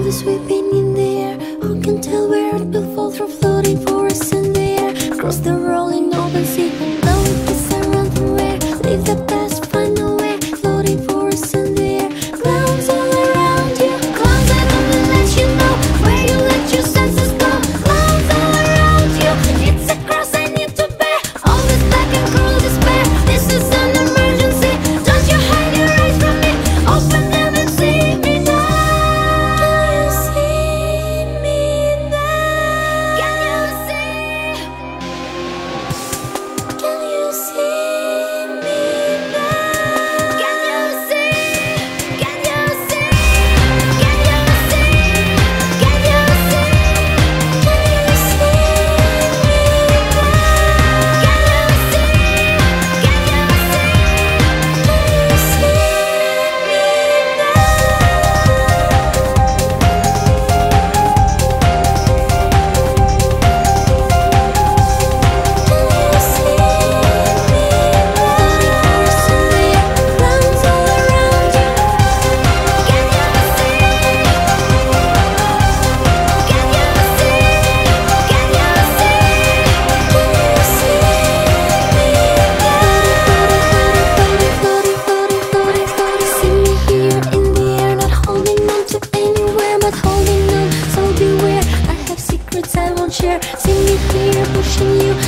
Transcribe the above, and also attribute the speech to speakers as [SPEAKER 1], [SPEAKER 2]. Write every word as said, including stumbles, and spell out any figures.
[SPEAKER 1] clouds sweeping in the air. Who can tell where it will fall through floating forests in the air? Across the rolling open sea, blowing peace around from where? Leave the past, find a way. Floating forests in the air, clouds all around you. Clouds that only let you know where you let your senses go. Clouds all around you, it's a cross I need to bear. All this black and cruel despair, this is an emergency. Don't you hide your eyes from me, open them and see me now. Can you see me now? Can you see? Can you see me now? Can you see? Can you see? Can you see? Can you see? Can you see me now? Can you see? Can you see? Can you see share. See me here pushing you